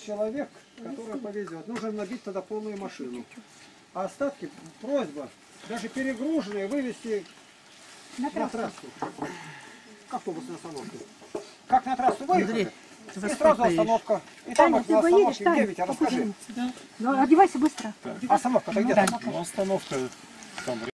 человек, который повезет. Нужно набить тогда полную машину. А остатки, просьба, даже перегруженные, вывести на трассу. К автобусной остановке. Как на трассу выехали? И сразу остановка. И там на остановке 9, расскажи. Ну, одевайся быстро. Остановка-то где? Ну, остановка там